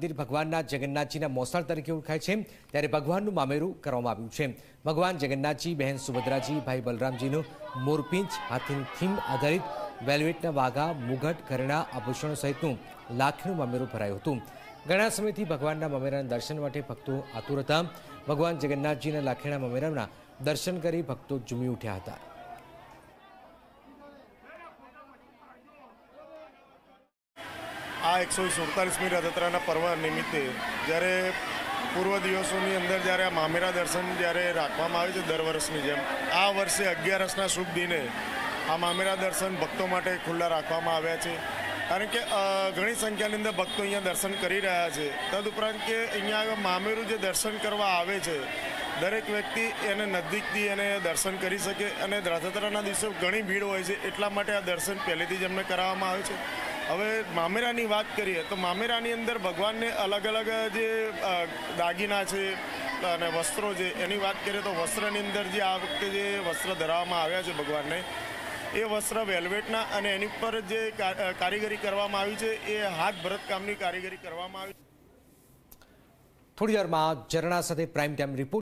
મંદિર ભગવાનના જગન્નાથજીના મોસાળ તરીકે ઓળખાય છે, ત્યારે ભગવાનનું મામેરું કરવામાં આવ્યું છે। ભગવાન જગન્નાથજી, બહેન સુભદ્રાજી, ભાઈ બલરામજીનું મોરપીંછ, હાથીની થીમ આધારિત વેલ્વેટના વાઘા, મુગટ, ઘરેણા, આભૂષણો સહિતનું લાખનું મામેરું ભરાયું હતું। ઘણા સમયથી ભગવાનના મામેરાના દર્શન માટે ભક્તો આતુર હતા। ભગવાન જગન્નાથજીના લાખેણા મામેરાના દર્શન કરી ભક્તો ઝૂમી ઉઠ્યા હતા। આ 147મી રથયાત્રાના પર્વ નિમિત્તે જ્યારે પૂર્વ દિવસોની અંદર જ્યારે આ મામેરા દર્શન જ્યારે રાખવામાં આવે છે દર વર્ષની જેમ, આ વર્ષે 11 શુભ દિને આ મામેરા દર્શન ભક્તો માટે ખુલ્લા રાખવામાં આવ્યા છે। કારણ કે ઘણી સંખ્યાની અંદર ભક્તો અહીંયા દર્શન કરી રહ્યા છે। તદુપરાંત કે અહીંયા મામેરું જે દર્શન કરવા આવે છે, દરેક વ્યક્તિ એને નજીકથી એને દર્શન કરી શકે અને રથયાત્રાના દિવસે ઘણી ભીડ હોય છે, એટલા માટે આ દર્શન પહેલેથી જ એમને કરાવવામાં આવે છે। હવે મામેરાની વાત કરીએ તો મામેરાની અંદર ભગવાનને અલગ અલગ જે દાગીના છે અને વસ્ત્રો છે એની વાત કરીએ તો વસ્ત્રની અંદર જે આ વખતે જે વસ્ત્ર ધરાવવામાં આવ્યા છે ભગવાનને, એ વસ્ત્ર વેલ્વેટના અને એની પર જે કારીગરી કરવામાં આવી છે એ હાથ ભરતકામની કારીગરી કરવામાં આવી। થોડી વારમાં ઝરણા સાથે પ્રાઇમ ટાઈમ રિપોર્ટ।